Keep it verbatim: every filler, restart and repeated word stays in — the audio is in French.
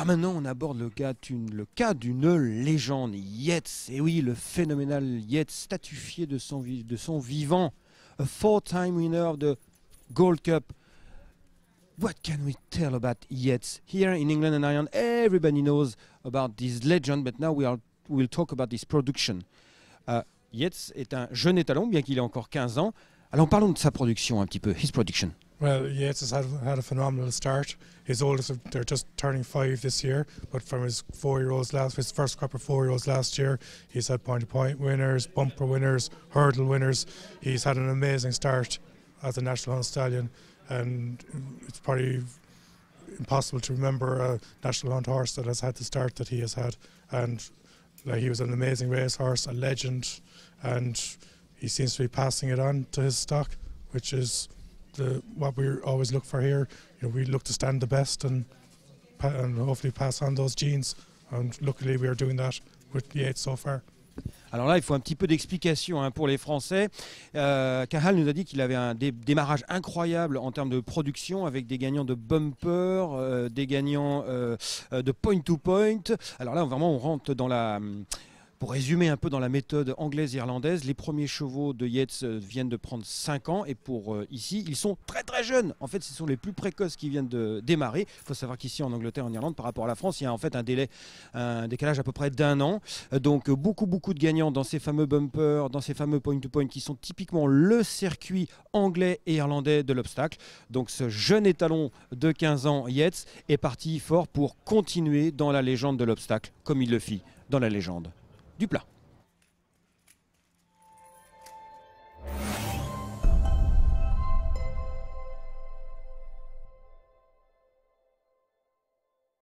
maintenant, on aborde le cas d'une, le cas d'une légende, Yates. Et oui, le phénoménal Yates, statufié de son, vi- de son vivant. A four-time winner of the Gold Cup. What can we tell about Yates? Here in England and Ireland, everybody knows about this legend, but now we are, we'll talk about this production. Uh, Yates est un jeune étalon, bien qu'il ait encore quinze ans. Alors parlons de sa production un petit peu, his production. Well, Yates has had, had a phenomenal start. His oldest, they're just turning five this year, but from his four-year-olds last, his first crop of four-year-olds last year, he's had point-to-point winners, bumper winners, hurdle winners. He's had an amazing start as a National Hunt Stallion, and it's probably impossible to remember a National Hunt horse that has had the start that he has had. And like, he was an amazing racehorse, a legend, and he seems to be passing it on to his stock, which is the, what we always look for here. You know, we look to stand the best and, and hopefully pass on those genes. And luckily we are doing that with Yates so far. Alors là, il faut un petit peu d'explication hein, pour les Français. Euh, Cathal nous a dit qu'il avait un dé démarrage incroyable en termes de production avec des gagnants de bumper, euh, des gagnants euh, de point-to-point. Alors là, vraiment, on rentre dans la... Pour résumer un peu dans la méthode anglaise et irlandaise, les premiers chevaux de Yates viennent de prendre cinq ans et pour euh, ici, ils sont très très jeunes. En fait, ce sont les plus précoces qui viennent de démarrer. Il faut savoir qu'ici en Angleterre, en Irlande, par rapport à la France, il y a en fait un délai, un décalage à peu près d'un an. Donc beaucoup beaucoup de gagnants dans ces fameux bumpers, dans ces fameux point-to-point qui sont typiquement le circuit anglais et irlandais de l'obstacle. Donc ce jeune étalon de quinze ans, Yates, est parti fort pour continuer dans la légende de l'obstacle, comme il le fit dans la légende du plat.